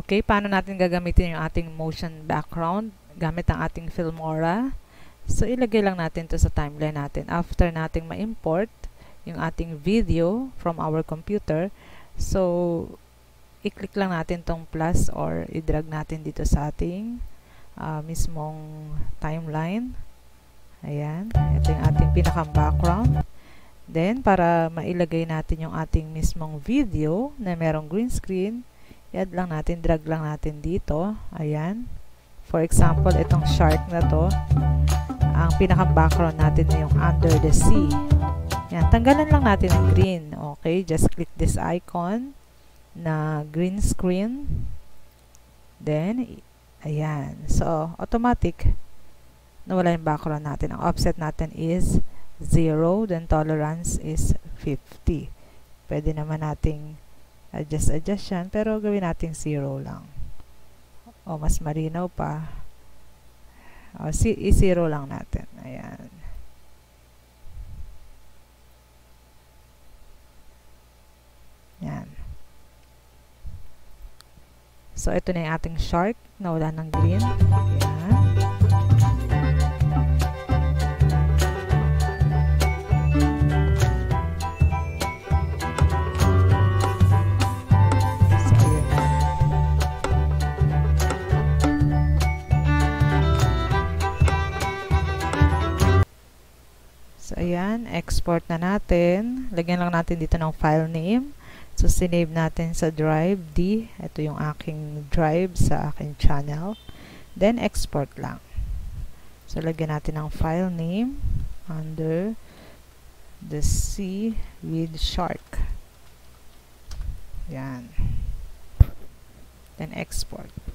Okay, paano natin gagamitin yung ating motion background gamit ang ating Filmora? So, ilagay lang natin to sa timeline natin. After nating ma-import yung ating video from our computer, so, i-click lang natin tong plus or i-drag natin dito sa ating mismong timeline. Ayan. Ito yung ating pinaka-background. Then, para mailagay natin yung ating mismong video na merong green screen, i-add lang natin, drag lang natin dito. Ayan. For example, itong shark na to, ang pinaka-background natin na yung under the sea. Ayan. Tanggalan lang natin ang green. Okay. Just click this icon na green screen. Then, ayan. So, automatic, nawala yung background natin. Ang offset natin is 0, then tolerance is 50. Pwede naman nating adjust yan, pero gawin nating 0 lang. O, mas marinaw pa. O, i-0 lang natin. Ayan. Ayan. So, ito na yung ating shark na wala ng green. Ayan. So, ayan. Export na natin. Lagyan lang natin dito ng file name. So, sinave natin sa drive D. Ito yung aking drive sa aking channel. Then, export lang. So, lagyan natin ng file name under the sea with shark. Yan. Then, export.